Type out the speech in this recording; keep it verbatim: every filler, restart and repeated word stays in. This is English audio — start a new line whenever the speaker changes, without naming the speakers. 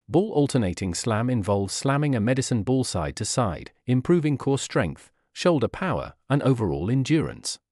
Ball alternating slam involves slamming a medicine ball side to side, improving core strength, shoulder power, and overall endurance.